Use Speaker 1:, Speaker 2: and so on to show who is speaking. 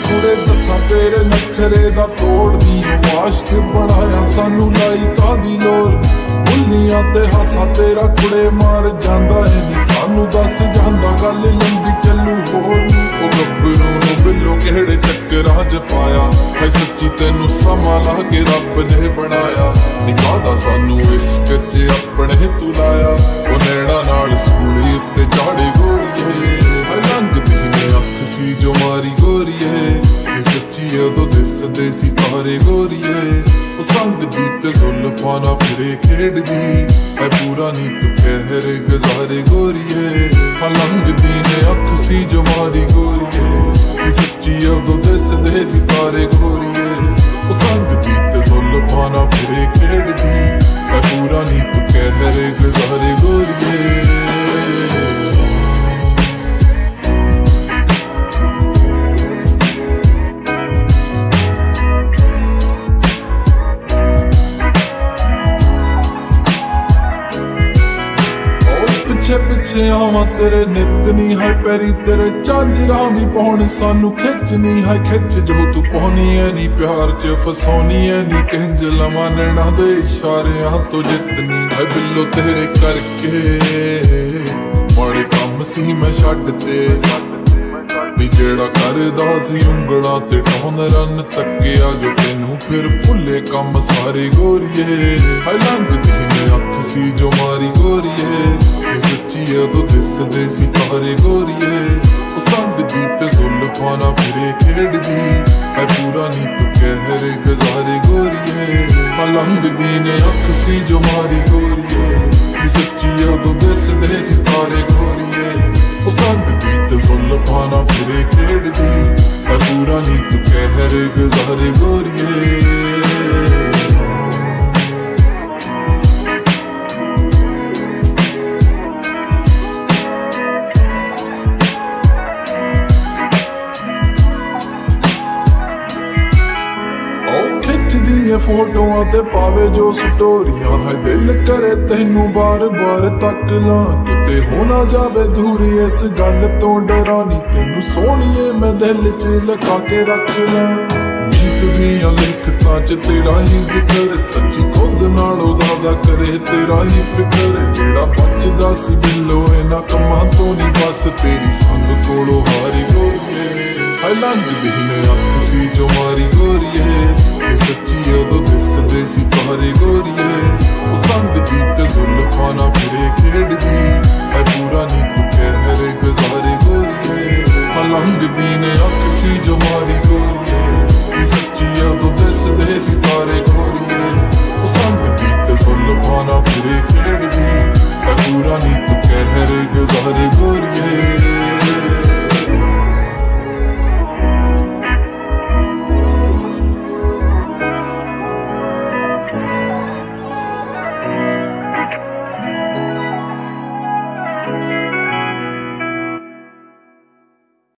Speaker 1: कुड़े दसा तेरे नखरे दा तोड़दी आशिक बनाया सानू लाई कादी लोर बुलियां ते हासा तेरा कुड़े मार जांदा है नी सानू दस जांदा गल लंबी चलू होर ओ गब्बरू नू बिल्लो केड़े चक्करां च पाया है सच्ची तेनू समा ला के रब ने बनाया निकादा सानू इश्क च अपने तू लाया ओ नैणा नाल सूली उत्ते चाड़े गोरीए है लंघदी ने अख सी जो मारी गोरीए सच्ची उदों दिसदे सी तारे गोरीए संग दी ते जुल्फां ना फिरे खेड़दी है पूरा नी तू कहर गुजारे गोरीए लंघदी ने अख सी जो मारी गोरीए सच्ची उदों दिसदे सी तारे गोरीए संग दी ते जुल्फां ना फिरे खेड़दी है पूरा नी तू कहर गुजारे गोरीए पिछे पिछे आवा तेरे नित नी है पैरी तेरे झांजरा भी पाउण सानू खिच नी है खिच जो तू पाउनी है नी प्यार च फसाउनी है नी किंज लवां नैणा दे इशारियां तो जितनी है बिल्लो तेरे करके माड़े कम सी मैं छड्डते नी जेड़ा करदा सी उंगलां ते टौन रन तक्किया जो तेनू फिर भुले कम सारे गोरीए है लंघदी ने अख सी जो मारी गोरीए सच्ची उदों दिसदे सी तारे गोरीए संग दी ते जुल्फां ना फिरे खेड़दी है पूरा नी तू कहर गुजारे गोरीए लंघदी ने अख सी जो मारी गोरीए सच्ची उदों दिसदे सी तारे गोरीए संग दी ते जुल्फां ना फिरे खेड़दी है पूरा नी तू कहर गुजारे गोरीए फोटोआं ते पावे जो स्टोरियां है दिल करे तेनू बार बार तक ला किते हो ना जावे दूरी इस गल तो डरानी तेनू सोहणीए मैं दिल च लगा के रख ला गीत दियां लिखतां च तेरा ही जिक्र सच्ची खुद नालों ज्यादा करे तेरा ही फिक्र जेड़ा बचदा सी बिल्लो इन्हां कम्मां तो नी बस तेरी संग कोलों हारी गोरीए है लंघदी ने